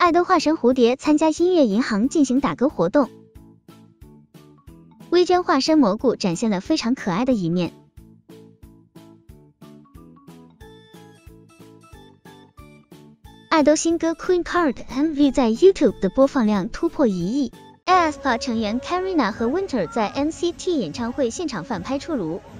爱豆化身蝴蝶参加音乐银行进行打歌活动。薇娟化身蘑菇展现了非常可爱的一面。爱豆新歌 Queen Card MV 在 YouTube 的播放量突破1亿。aespa 成员 Karina 和 Winter 在 NCT 演唱会现场反拍出炉。